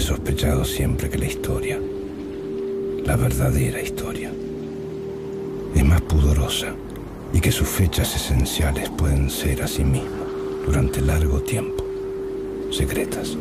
sospechado siempre que la historia, la verdadera historia, es más pudorosa y que sus fechas esenciales pueden ser asimismo, durante largo tiempo, secretas.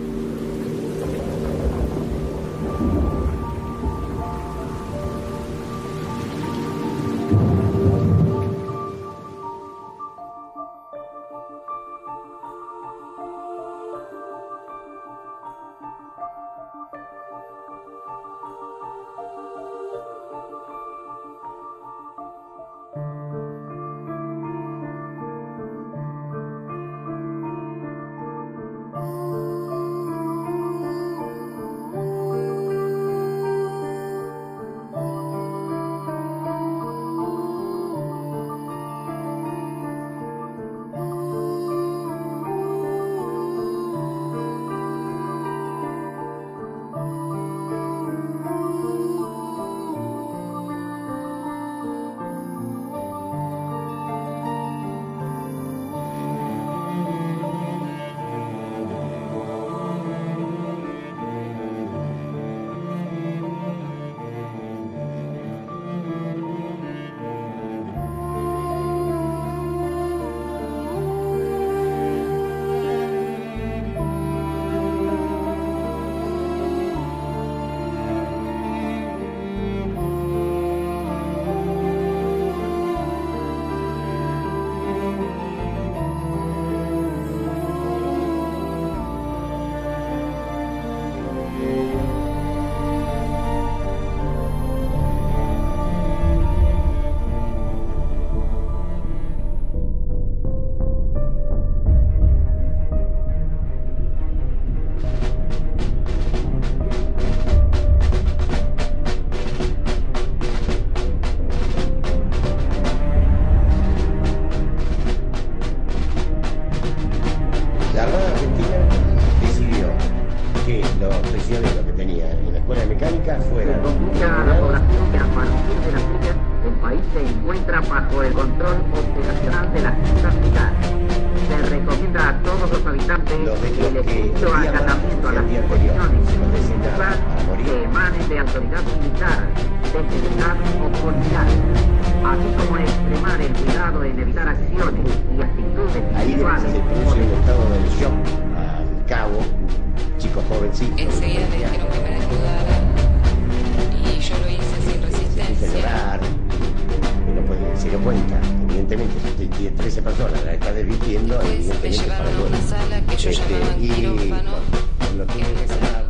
Bajo el control operacional de las juntas militares. Se recomienda a todos los habitantes el estricto acatamiento a las disposiciones que emanen de autoridad militar, de seguridad o policial, así como extremar el cuidado en evitar acciones y actitudes individuales. Ahí se produce un estado de shock al cabo, chico jovencito. Enseguida me dijeron que me desnudara y yo lo hice sin resistencia. Se dio cuenta, evidentemente, si tiene 13 personas, la está desvistiendo, después me evidentemente llevaron para a una sala que yo llamaba quirófano. Lo que